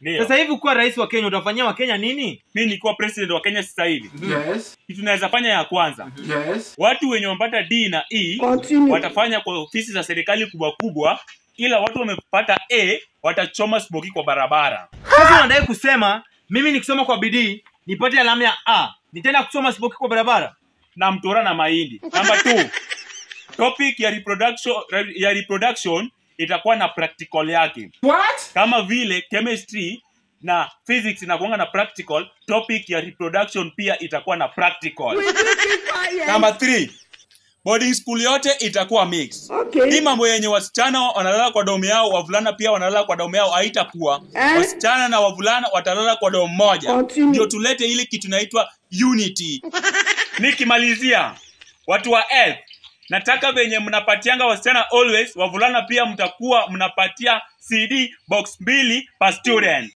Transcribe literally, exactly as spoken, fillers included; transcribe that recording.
Sasa hivi kuwa rais wa Kenya utafanyia wa Kenya nini? Mimi nilikuwa president wa Kenya sasa hivi. Yes. Kitu tunaweza fanya ya kwanza. Yes. Watu wenye wamepata D na E Continue. watafanya kwa ofisi za serikali kubwa kubwa, ila watu wamepata A watachoma smoki kwa barabara. Sasa unadai kusema mimi nikisoma kwa bidii nipate alama ya A, nitaenda kusoma smoki kwa barabara na mtora na mahindi. Number two. Topic ya reproduction ya reproduction itakuwa na practical yake. What? Kama vile chemistry na physics inakuwa na practical, topic ya reproduction pia itakuwa na practical. Number three. Boarding school yote itakuwa mix. Okay. Hii mambo yenye wasichana wanalala kwa domu yao, wavulana pia wanalala kwa domu yao haitakuwa. Eh? Wasichana na wavulana watalala kwa domu moja. Continue. Ndio tulete ile kitu inaitwa unity. Nikimalizia, watu wa health, nataka venye mnapatianga wasichana always, wavulana pia mtakuwa mnapatia C D box mbili per student.